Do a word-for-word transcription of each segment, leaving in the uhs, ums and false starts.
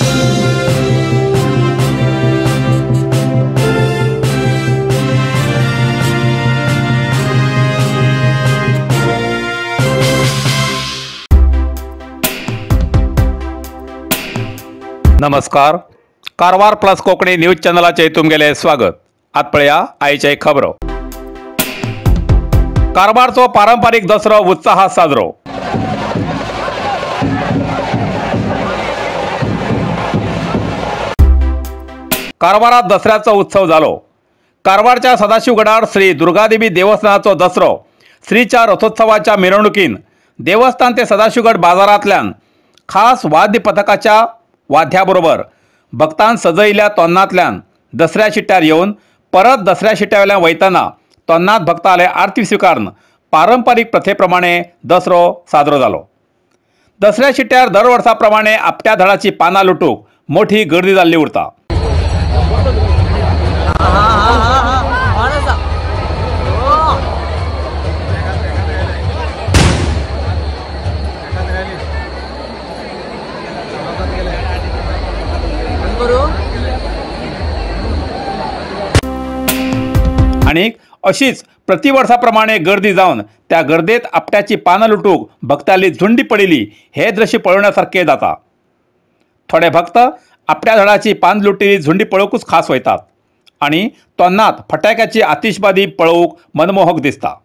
नमस्कार. Karwar plus Konkani news चॅनलाचे तुमगेले स्वागत. आत पळया आयचे खबरो. कारवारचो पारंपारीक दसरो उत्साहात साजरो. कारवारात दसऱ्याचो उत्सव जालो. कारवारच्या सदाशिवगडार श्री दुर्गादेवी देवस्थानाचो दसरो श्रीच्या रथोत्सवाच्या मिरवणुकीन देवस्थान ते सदाशिवगड बाजारांतल्यान खास वाद्य पथकाच्या वाद्याबरोबर भक्तान सजयिल्ल्या तोन्नांतल्यान दसऱ्या शिट्यार येवन परत दसऱ्या शिट्यावेल्यान वयतना तोन्नात भक्ताले आरती स्विकारून पारंपारीक प्रथे प्रमाणे दसरो साजरो जालो. दसऱ्या शिट्यार दर वर्सा प्रमाणे आपट्या झाडाची पानां लुटूंक मोठी गर्दी जाल्ली उरता. आणि अशीच प्रतिवर्षा प्रमाणे गर्दी जावन त्या गर्देत आपट्याची पानां लुटूंक भक्तांली झुंडी पडिल्ली हे दृश्य पळोवण्यासारखे जाता. थोडे भक्त आपट्या झाडाची पान लुटिल्ली झुंडी पळोवंकूच खास वयतात आणि तोन्नात फटाक्याची आतिशबाजी पळोवंक मनमोहक दिसता.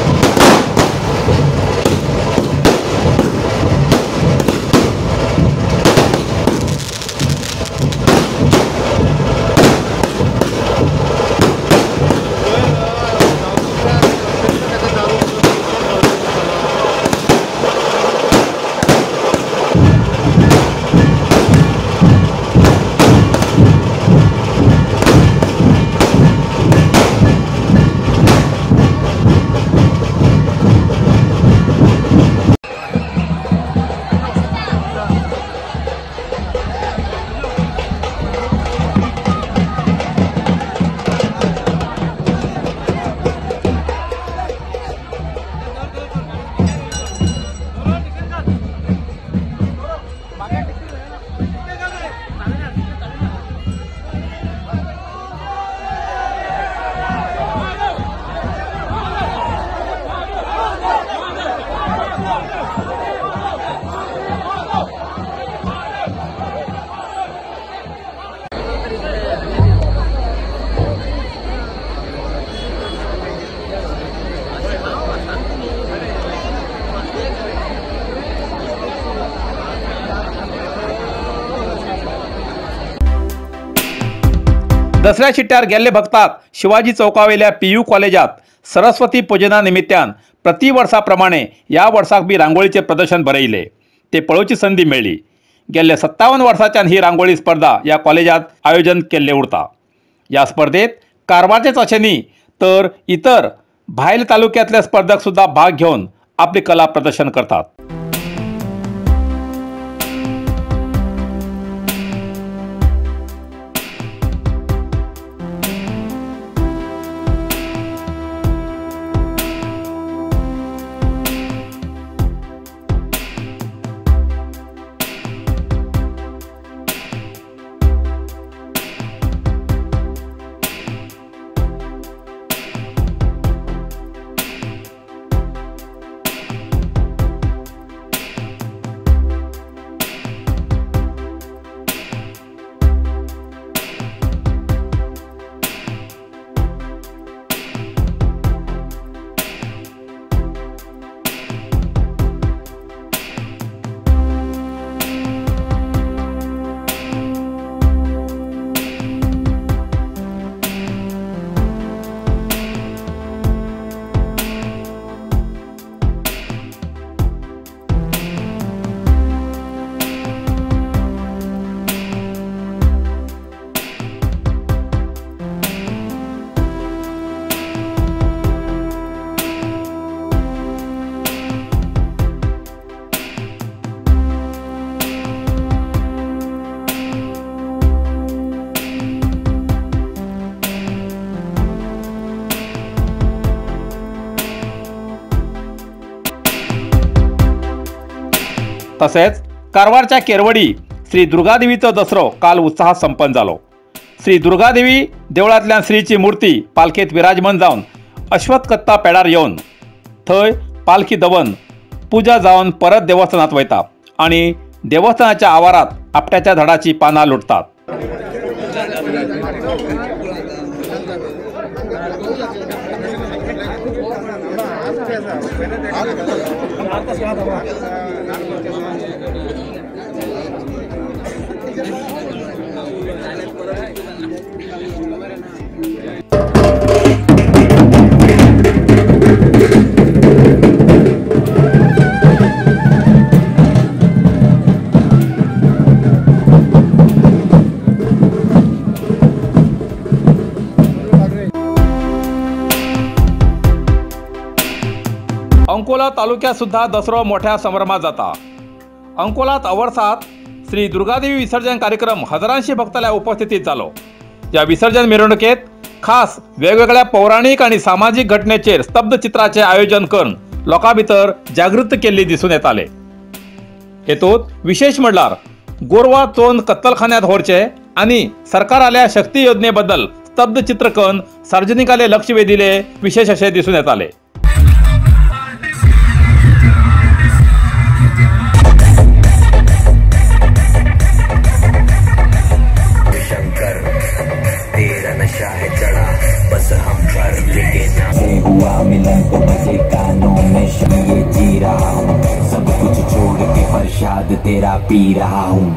दसऱ्या शिट्यार गेल्ले भक्ताक शिवाजी चौकावेल्या पीयू कॉलेजात सरस्वती पूजना निमित्यान प्रति वर्सा प्रमाणे या वर्साक बी रांगोळीचे प्रदर्शन भरयले. ते पळोवची संधी मेळ्ळी. गेल्ले सत्तावन वर्साच्यान ही रांगोळी स्पर्धा या कॉलेजात आयोजन केल्ले उरता. या स्पर्धेत कारवारचेच अशें न्ही तर इतर भायल तालुक्यांतले स्पर्धक सुद्धा भाग घेवन आपली कला प्रदर्शन करतात. तसेच कारवारच्या केरवडी श्री दुर्गादेवीचो दसरो काल उत्साहात संपन्न जालो। श्री दुर्गादेवी देवळांतल्यान श्रीची मूर्ती पालखेत विराजमान जावन अश्वत्थ कत्ता पेडार येवन थंय पालखी दवन पुजा जावन परत देवस्थानात वयता आणि देवस्थानाच्या आवारात आपट्याच्या झाडाची पानां लुटतात। अंकोला तालुक्यात सुद्धा दसरो मोठ्या संभ्रमात जाता। अंकोलात अवर्सात श्री दुर्गादेवी विसर्जन कार्यक्रम हजारांशी भक्तांच्या उपस्थितीत जालो। या विसर्जन मिरवणुकेत खास वेगवेगळ्या पौराणिक आणि सामाजिक घटनेचेर स्तब्ध चित्राचे आयोजन करून लोकां भितर जागृत केल्ली दिसून येताले। हेतूंत विशेष म्हणल्यार गोरवां चोवन कत्तलखान्यात व्हरचे आणि सरकाराल्या शक्ती योजने बद्दल स्तब्ध चित्र करून सार्वजनिकाले लक्ष वेधिले विशेष असे दिसून येताले। मिलन तो बजे कानों में ये जी रहा हूँ, सब कुछ छोड़ के प्रसाद तेरा पी रहा हूँ।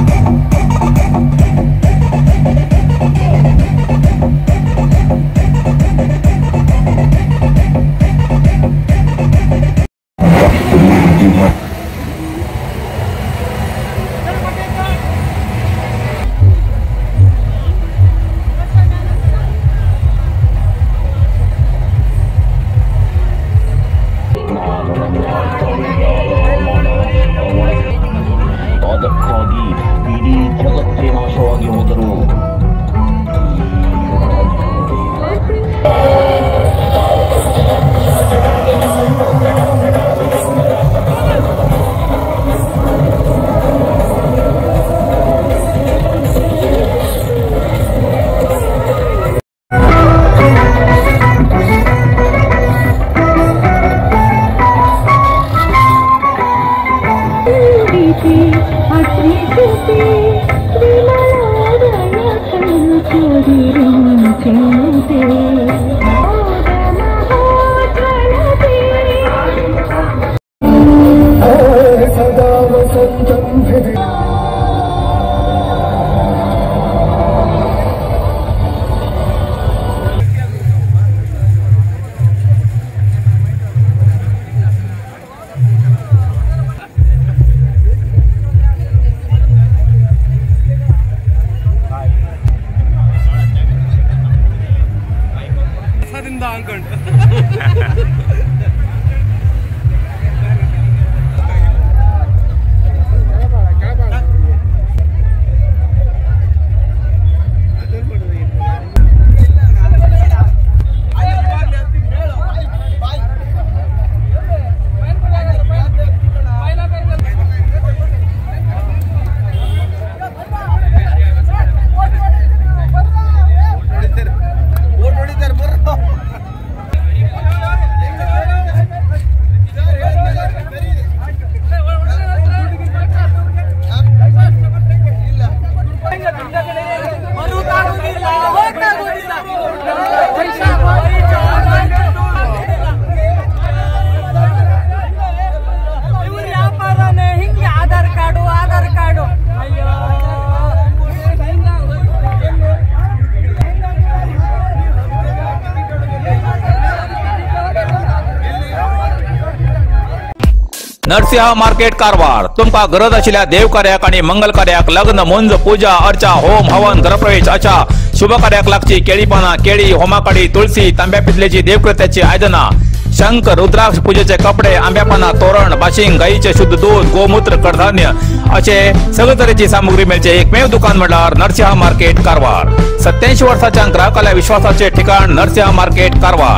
नरसिंह मार्केट कारवार तुमका गरज आशिल्ल्या देव कार्याक आणि मंगल कार्याक लग्न मुंज पूजा अर्चा होम हवन गृहप्रवेश अशा शुभ कार्याक लागची केळी पाना केळी होमाकडी तुळसी तांब्या पितलेची देवकृत्याची आयदना शंख रुद्राक्ष पूजेचे कपडे आंब्या पाना तोरण बाशिंग गाईचे शुद्ध दूध गोमूत्र कडधान्य असे सगळे तरेची सामुग्री मेळचे एकमेव दुकान म्हणल्यार नरसिंह मार्केट कारवार। सत्याऐंशी वर्षाच्या ग्राहकाला विश्वासाचे ठिकाण नरसिंह मार्केट कारवार।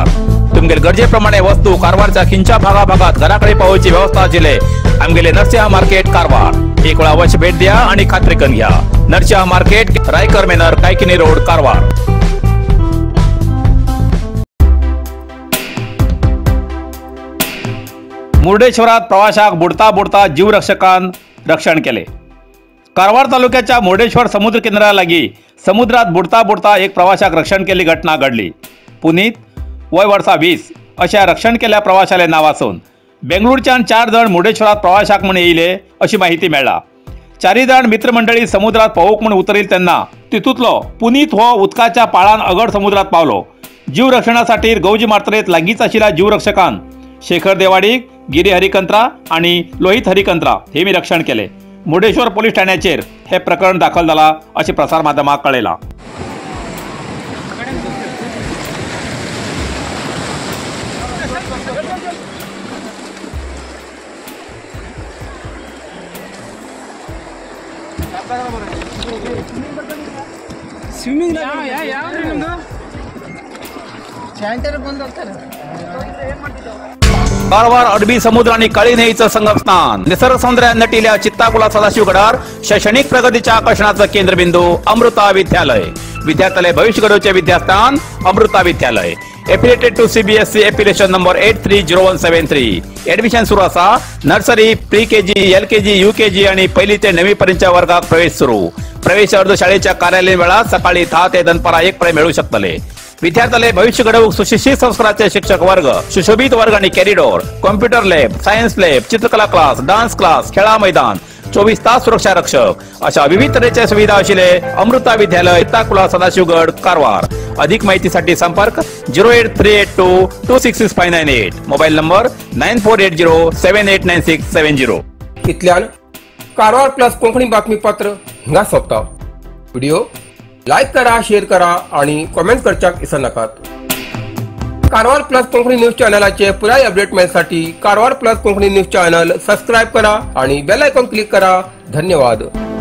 तुमगेर गरजेप्रमाणे वस्तू कारवारच्या खिंच्या भागा भागात घराकडे पावोवची व्यवस्था आशिल्ले आमगेले नरसिंहा मार्केट कारवार। एक वेळ अवश्य भेट द्या आणि खात्री करून घ्या। Narasimha market, Raikar manor, Kaikini road, Karwar. मुर्डेश्वरात प्रवाशाक बुडता बुडता जीवरक्षकान रक्षण केले। कारवार तालुक्याच्या मुर्डेश्वर समुद्र केंद्रा लागीं समुद्रात बुडता बुडता एक प्रवाशाक रक्षण केली घटना घडली। पुनीत, वय वर्सा वीस अशा रक्षण केल्या प्रवाशाले नाव आसून बेंगळूरच्यान चार जण मुर्डेश्वरात प्रवाशाक म्हूण येयले अशी माहिती मेळ्ळा। चारी जण मित्रमंडळी समुद्रात पोवूंक म्हूण उतरिल्ले तेन्ना तितूंतलो पुनीत हो उदकाच्या पाळान अगड समुद्रात पावलो। जीव रक्षणासाठी गौजी मार्तरेत लागींच आशिल्ल्या जीवरक्षकान शेखर देवाडीक, गिरी हरिकंत्रा आणि लोहित हरिकंत्रा हेमी रक्षण केले। मुर्डेश्वर पोलीस ठाण्याचेर हे प्रकरण दाखल जाला अशें प्रसार माध्यमांक कळयलां। स्विमिंग कारवार अरबी समुद्र आणि काळी न्हंयेचं संगम स्नान, निसर्ग सौंदर्यान नटिल्ल्या चित्ताकुला सदाशिवगडार शैक्षणिक प्रगतीच्या आकर्षणाचं केंद्रबिंदू अमृता विद्यालय। विद्यार्थ्यालय भविष्य घडोवचे विद्यास्थान Amrita Vidyalaya. Affiliated to CBSE affiliation number eight three zero one seven three. Admission सुरू आसा। Nursery, pre KG, L KG, U KG आणि पहिली ते नवी पर्यंतच्या वर्गात प्रवेश सुरू। प्रवेश अर्ज शाळेच्या कार्यालयीन वेळात सकाळी दहा ते दनपारा एक पर्यंत मेळू शकतले। विद्यार्थ्यालय भविष्य घडवूक सुशिक्षित संस्काराचे शिक्षक वर्ग, सुशोभित वर्ग आणि corridor, computer lab, science lab, चित्रकला क्लास, डान्स क्लास, खेळा मैदान, चोवीस तास सुरक्षा रक्षक अशा विविध तरेच्या सुविधा आशिल्ले अमृता विद्यालय, चित्ताकुला सदाशिवगड, कारवार। अधिक माहितीसाठी संपर्क zero eight three eight two two six six five nine eight. Mobile number nine four eight zero seven eight nine six seven zero. इतल्यान कारवार प्लस कोंकणी बातमीपत्र हिंगा सोंपता। व्हिडिओ लाईक करा, शेअर करा आणि कमेंट करच्याक विसरू नकात। कारवार प्लस कोंकणी न्यूज चॅनलाचे पुराय अपडेट मेळसाठी Karwar plus Konkani news channel subscribe करा आणि बेल आयकॉन क्लिक करा। धन्यवाद।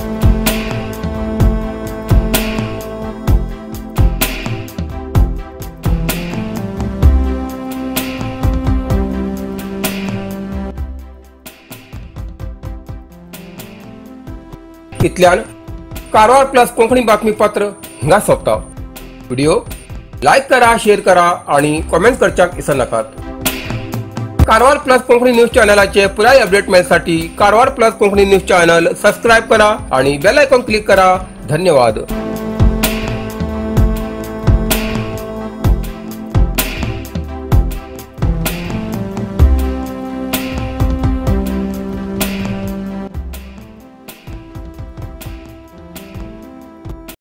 इतल्यान कारवार प्लस कोंकणी बातमीपत्र हिंगा सोंपता। व्हिडिओ लाईक करा, शेअर करा आणि कमेंट करच्याक विसरू नकात। कारवार प्लस कोंकणी न्यूज चॅनलाचे पुराय अपडेट मेळसाठी Karwar plus Konkani news channel subscribe करा आणि बेल आयकॉन क्लिक करा। धन्यवाद।